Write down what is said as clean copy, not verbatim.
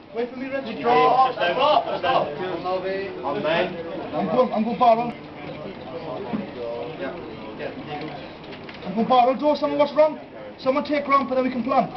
Wait for me, Reggie. Draw. Stop. On me. I'm going barrel. I'm going barrel. Do someone what's wrong? Someone take ramp and then we can plant.